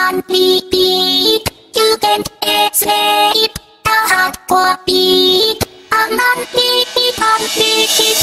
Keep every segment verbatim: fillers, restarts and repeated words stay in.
and repeat. You can't escape the hardcore beat. And repeat and repeat.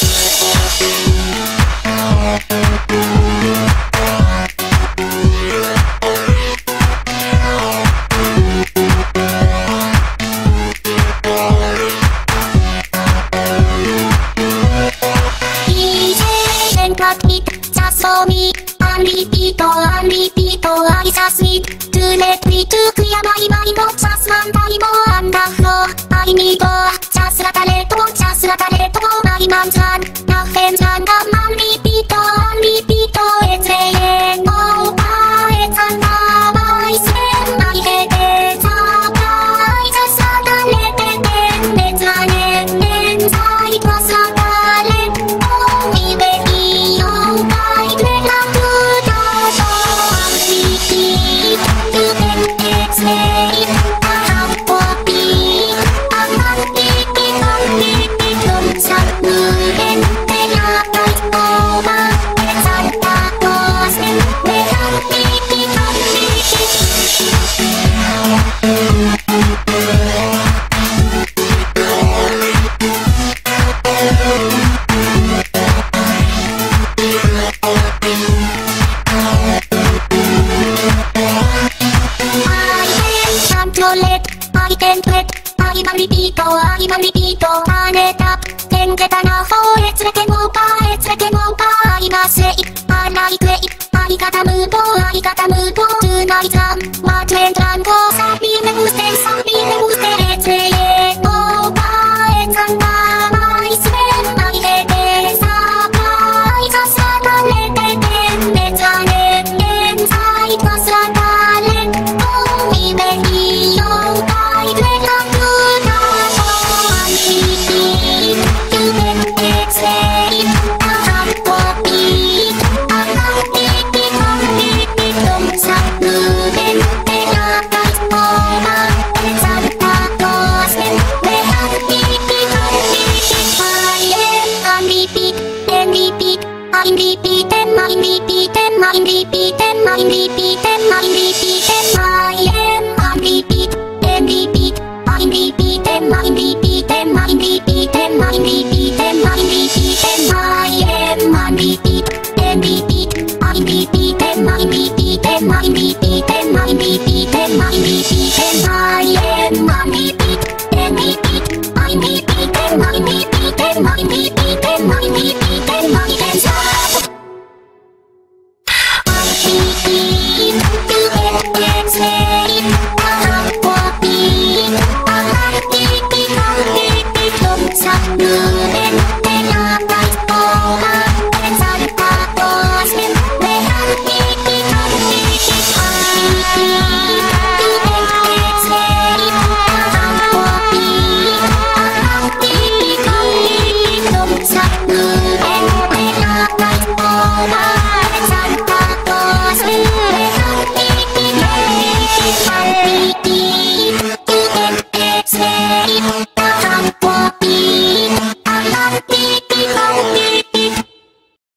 Just for me, and repeat, and repeat, I just need to let me to clear my mind, just one time on the floor. I need go, just let a little, just let a little, my man's on, nothing on the man, repeat, and repeat, it's saying, oh, it's under my skin, my head is up, I just let a little, it's running inside, was a talent, oh, me baby, oh, I can't wait, I'm a repeater, I'm a repeater, turn it up, then get enough for it's like an over, it's like an over, I must say it, I like it, I gotta move on, I gotta move on, tonight I'm, what went wrong, cause I be me guste, I be me guste, it's saying, over, it's under my skin, my head is up, I just gotta let it in, it's running inside, cause I'm darling, oh, me baby, oh, I'm repeating, I'm repeating, I'm repeating, I'm repeating, I'm repeating, I am, I'm repeat, and repeat, I'm repeating, I'm repeating, I'm repeating, I'm repeating, I'm repeating, I am, I'm repeat, and repeat, I'm repeating, I'm repeating, I'm repeating, I'm repeating, I'm repeating.